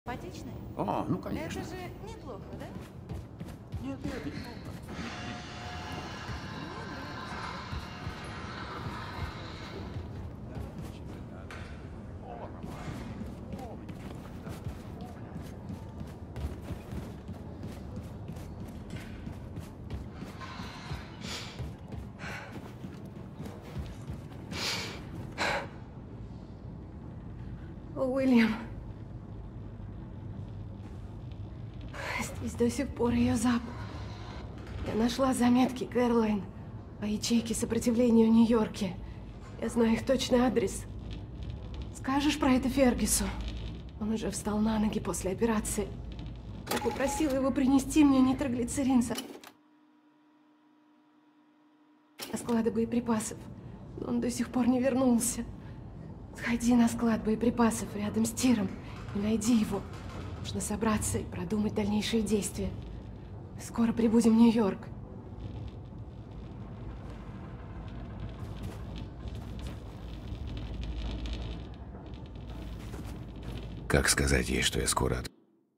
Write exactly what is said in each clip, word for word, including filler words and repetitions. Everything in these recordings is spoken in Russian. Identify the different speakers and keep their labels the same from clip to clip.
Speaker 1: Симпатичный?
Speaker 2: О, ну конечно.
Speaker 1: Это же неплохо, да?
Speaker 2: Нет, нет, неплохо.
Speaker 3: Уильям. Здесь до сих пор ее запах. Я нашла заметки Кэролайн о ячейке сопротивления в Нью-Йорке. Я знаю их точный адрес. Скажешь про это Фергюсу? Он уже встал на ноги после операции. Я попросила его принести мне нитроглицерин со склада боеприпасов. Но он до сих пор не вернулся. Сходи на склад боеприпасов рядом с тиром и найди его. Нужно собраться и продумать дальнейшие действия. Скоро прибудем в Нью-Йорк.
Speaker 2: Как сказать ей, что я скоро от...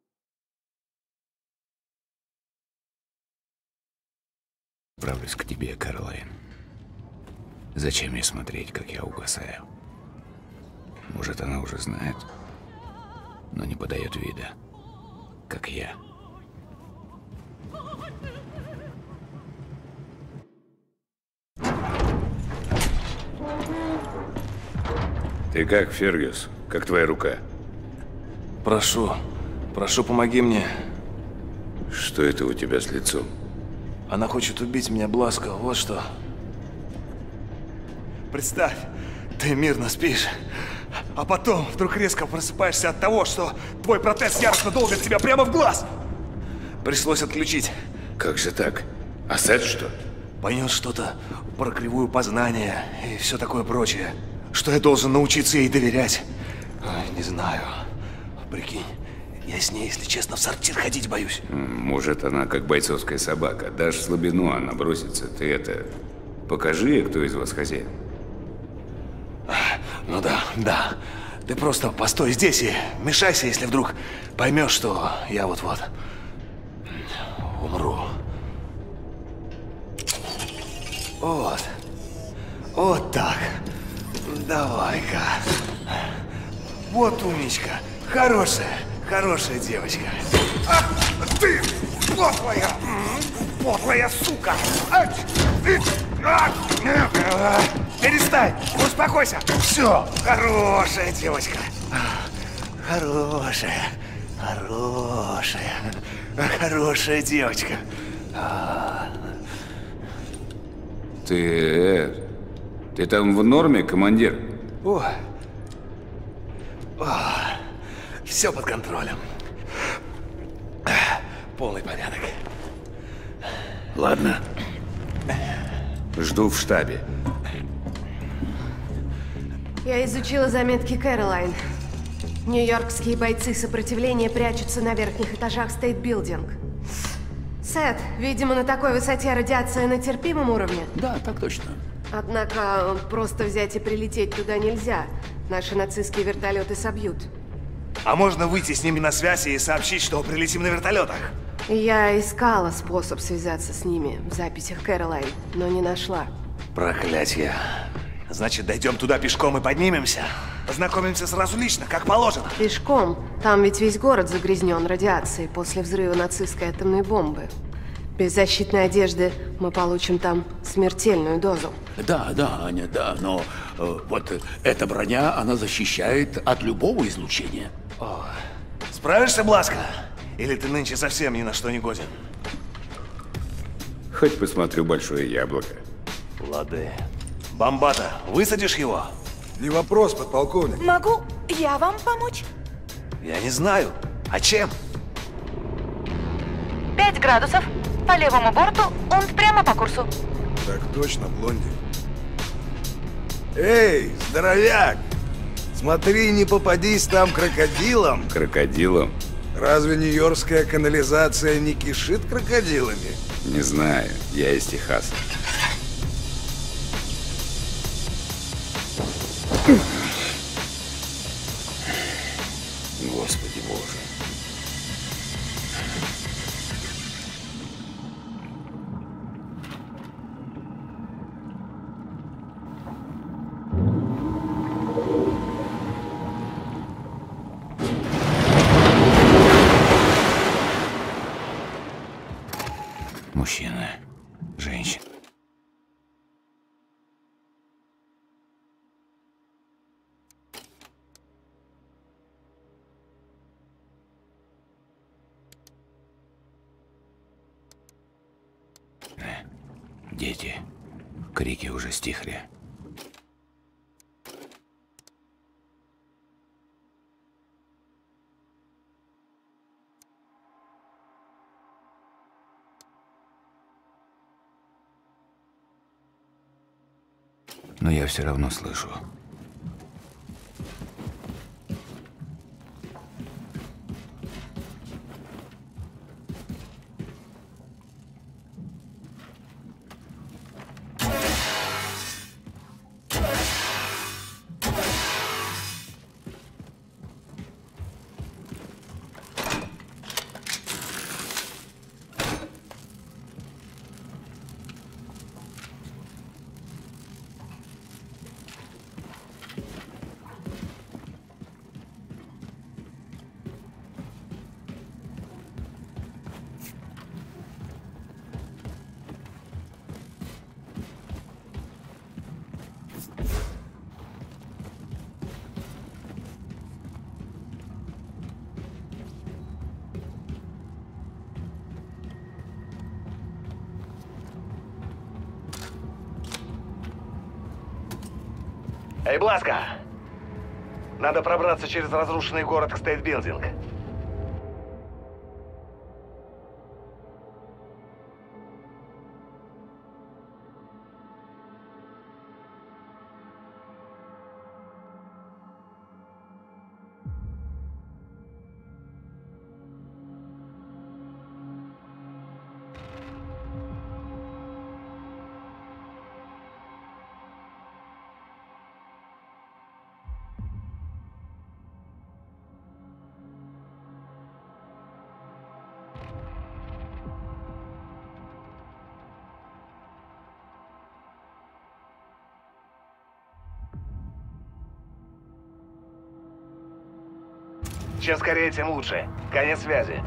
Speaker 2: отправлюсь к тебе, Кэролайн? Зачем ей смотреть, как я угасаю? Может, она уже знает, но не подает вида, как я. Ты как, Фергюс? Как твоя рука?
Speaker 4: Прошу, прошу, помоги мне.
Speaker 2: Что это у тебя с лицом?
Speaker 4: Она хочет убить меня, Бласко, вот что. Представь, ты мирно спишь, а потом вдруг резко просыпаешься от того, что твой протез яростно долбит тебя прямо в глаз. Пришлось отключить.
Speaker 2: Как же так? Асет, что?
Speaker 4: Понес что-то про кривую познания и все такое прочее. Что я должен научиться ей доверять? Ой, не знаю. Прикинь, я с ней, если честно, в сортир ходить боюсь.
Speaker 2: Может, она как бойцовская собака. Дашь слабину, она бросится. Ты это... Покажи ей, кто из вас хозяин.
Speaker 4: Ну да, да. Ты просто постой здесь и мешайся, если вдруг поймешь, что я вот-вот умру. Вот. Вот так. Давай-ка. Вот умничка. Хорошая, хорошая девочка. Ах, ты! Подлая! Подлая сука! А, ты! А, перестань! Успокойся! Все! Хорошая девочка! Хорошая! Хорошая! Хорошая девочка!
Speaker 2: Ты... э, Ты там в норме, командир?
Speaker 4: О, о, все под контролем. Полный порядок.
Speaker 2: Ладно. Жду в штабе.
Speaker 3: Я изучила заметки Кэролайн. Нью-йоркские бойцы сопротивления прячутся на верхних этажах стейт-билдинг. Сет, видимо, на такой высоте радиация на терпимом уровне.
Speaker 2: Да, так точно.
Speaker 3: Однако просто взять и прилететь туда нельзя. Наши нацистские вертолеты собьют.
Speaker 4: А можно выйти с ними на связь и сообщить, что прилетим на вертолетах?
Speaker 3: Я искала способ связаться с ними в записях Кэролайн, но не нашла.
Speaker 4: Проклятье. Значит, дойдем туда пешком и поднимемся? Познакомимся сразу лично, как положено.
Speaker 3: Пешком? Там ведь весь город загрязнен радиацией после взрыва нацистской атомной бомбы. Без защитной одежды мы получим там смертельную дозу.
Speaker 5: Да, да, Аня, да, но э, вот э, эта броня, она защищает от любого излучения.
Speaker 4: О, справишься, Бласко? Или ты нынче совсем ни на что не годен?
Speaker 2: Хоть посмотрю большое яблоко.
Speaker 4: Лады. Бомбата, высадишь его?
Speaker 6: Не вопрос, подполковник.
Speaker 1: Могу я вам помочь?
Speaker 4: Я не знаю. А чем?
Speaker 1: Пять градусов. По левому борту, он прямо по курсу.
Speaker 6: Так точно, Блонди. Эй, здоровяк! Смотри, не попадись там крокодилом.
Speaker 2: Крокодилом?
Speaker 6: Разве нью-йоркская канализация не кишит крокодилами?
Speaker 2: Не знаю, я из Техаса. Господи Боже. Мужчина, женщина. Дети. Крики уже стихли. Но я все равно слышу.
Speaker 4: Эй, Бласка! Надо пробраться через разрушенный город к Стейт-билдинг. Чем скорее, тем лучше. Конец связи.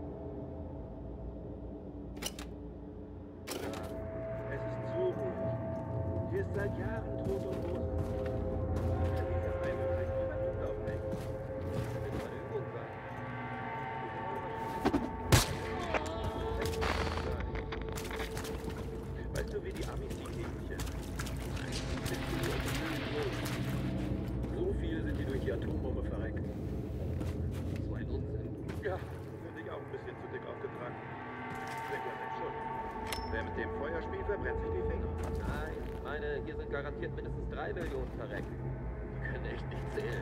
Speaker 7: Es ist zu ruhig. Garantiert mindestens drei Millionen verreckt. Die können echt nicht zählen.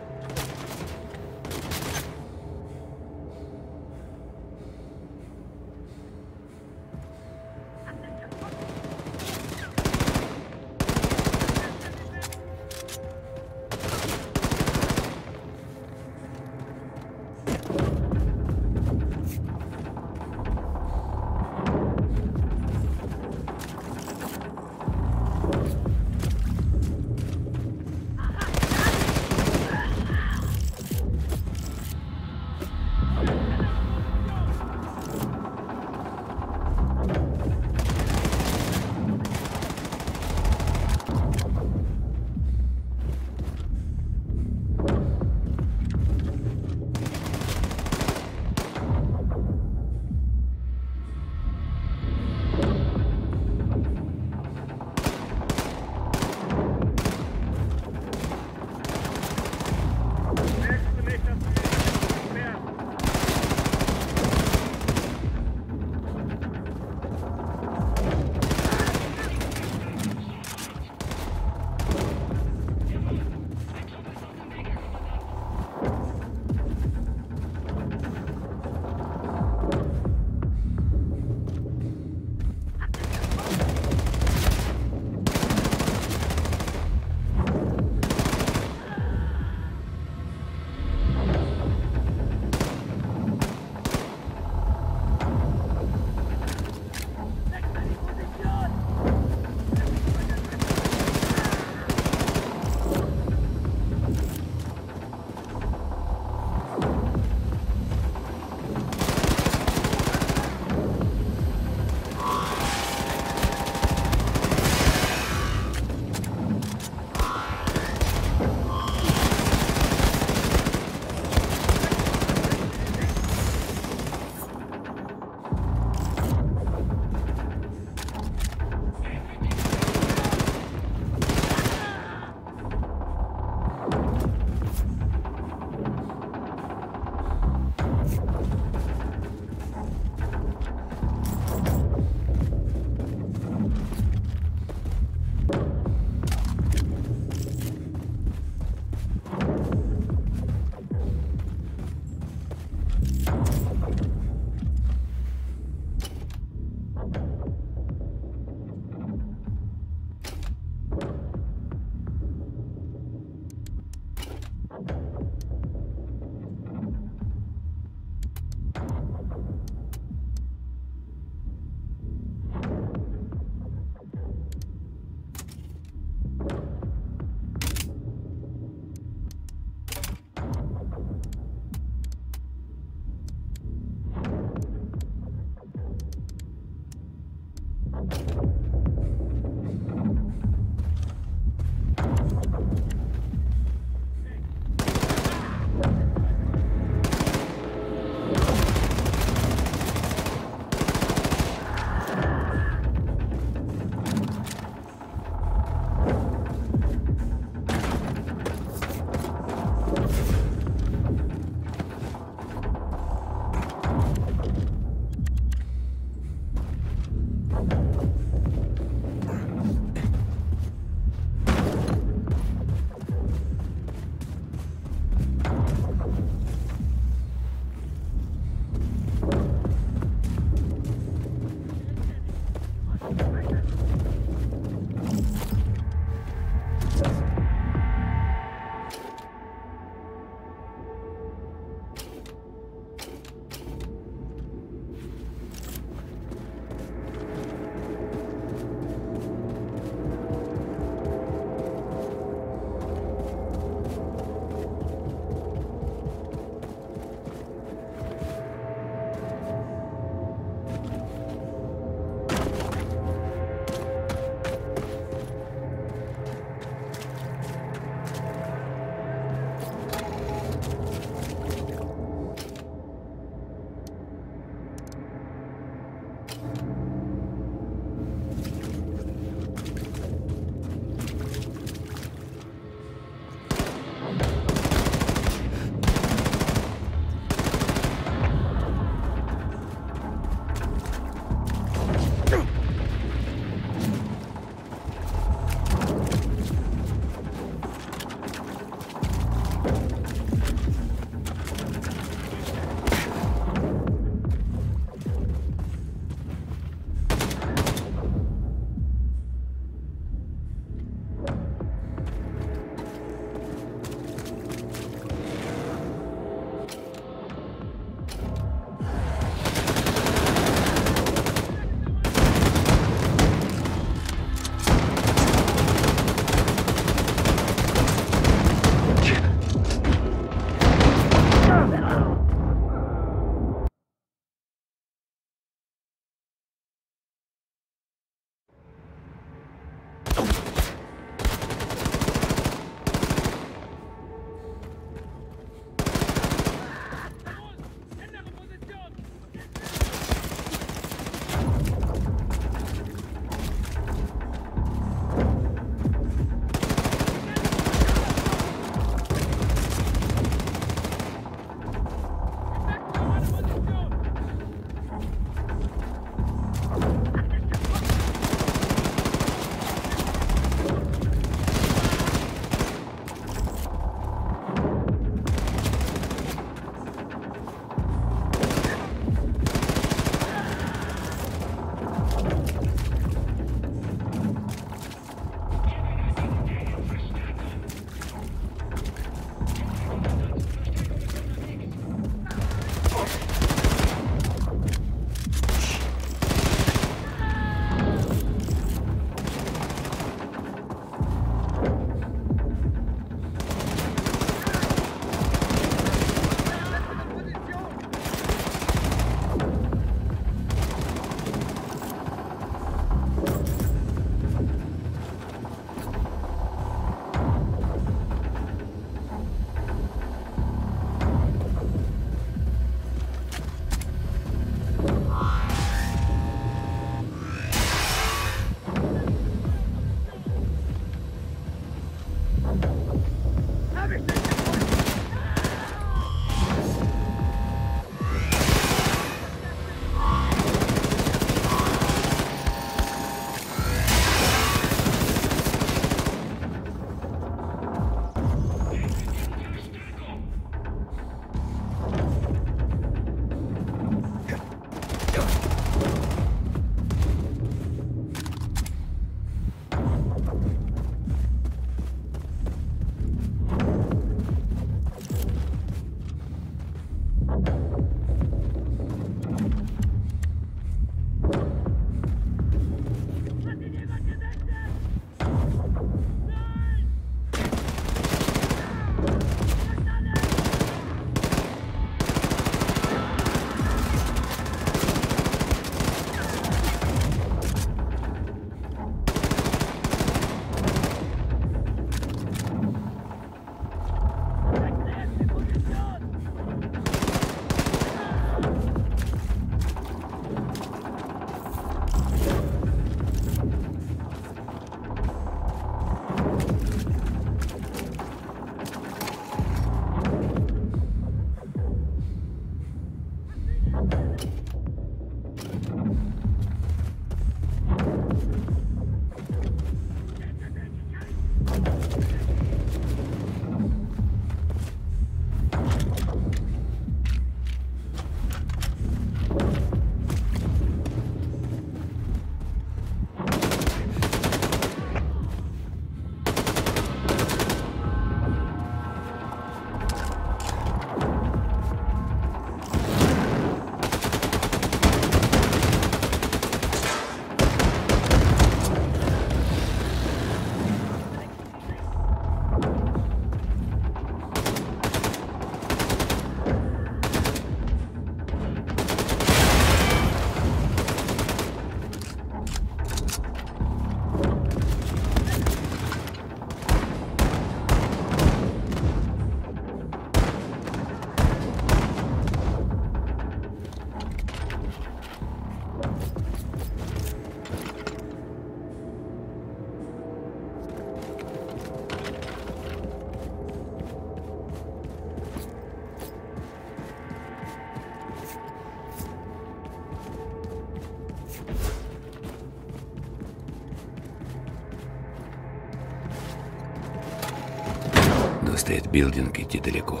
Speaker 2: Стейт Билдинг идти далеко.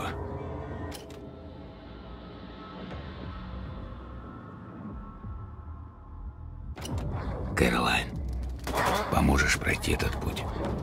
Speaker 2: Кэролайн, поможешь пройти этот путь?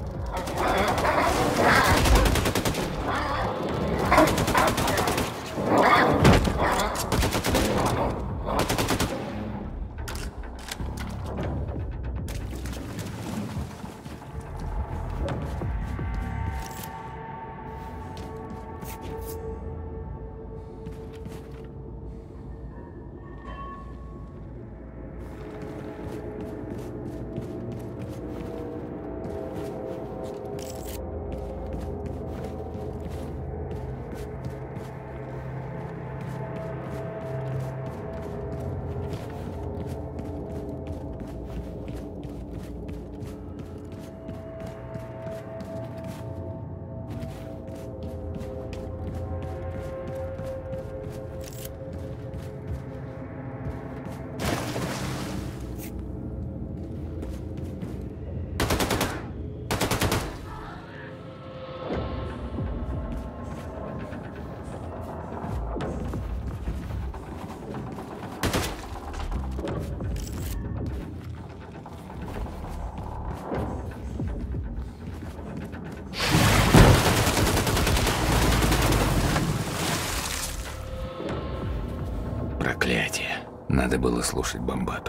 Speaker 2: Проклятие. Надо было слушать Бомбату.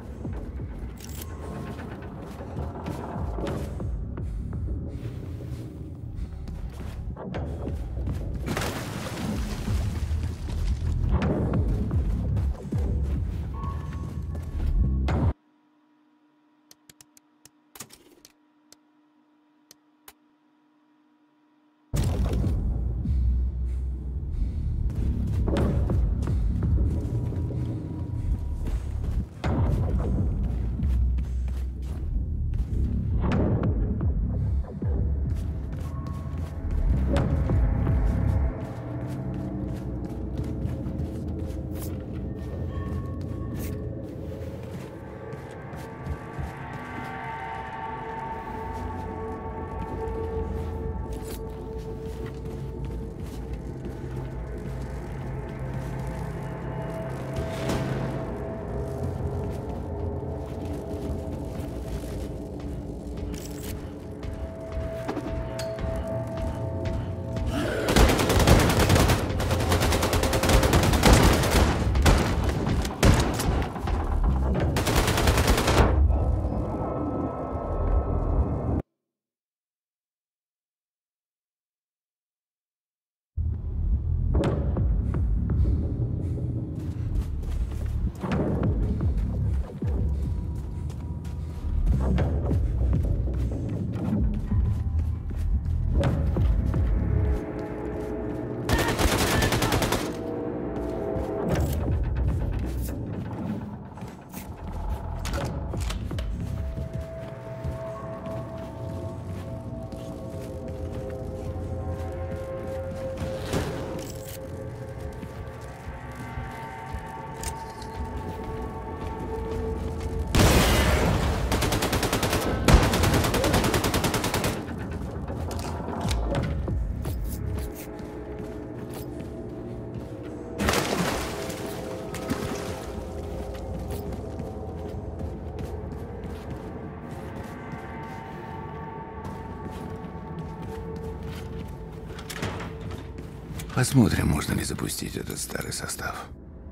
Speaker 2: Посмотрим, можно ли запустить этот старый состав.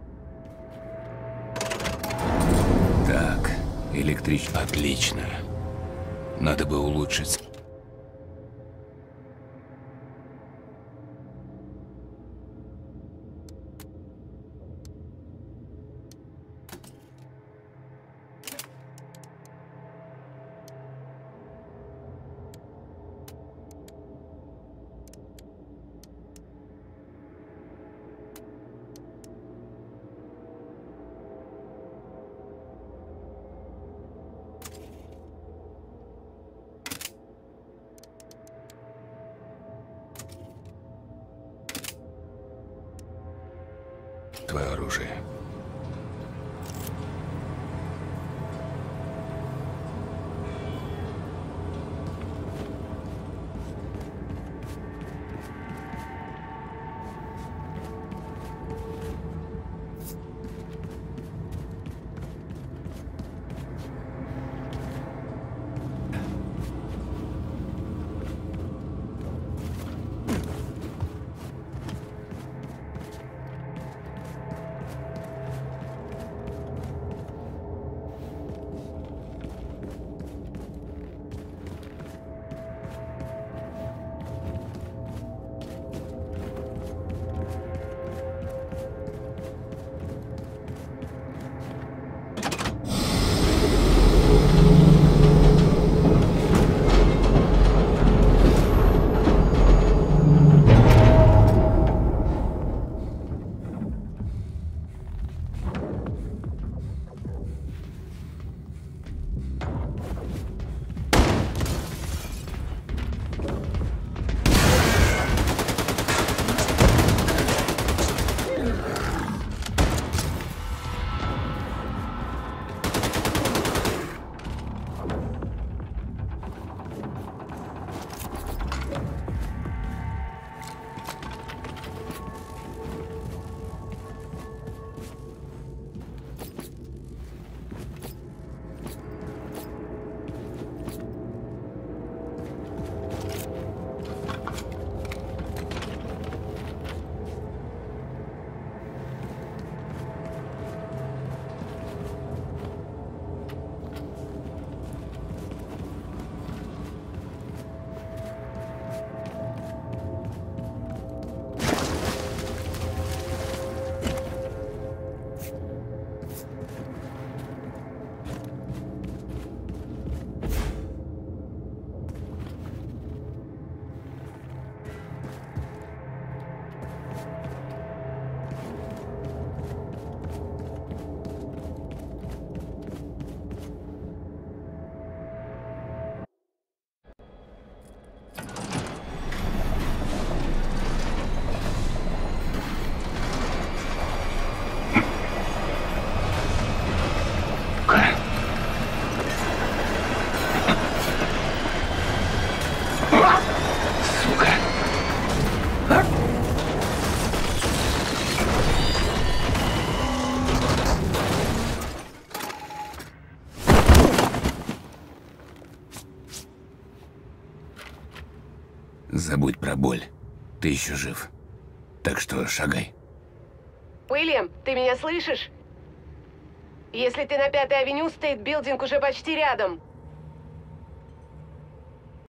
Speaker 2: Так, электрич... Отлично. Надо бы улучшить... Твое оружие. Забудь про боль. Ты еще жив. Так что шагай.
Speaker 3: Уильям, ты меня слышишь? Если ты на Пятой авеню, стейт-билдинг уже почти рядом.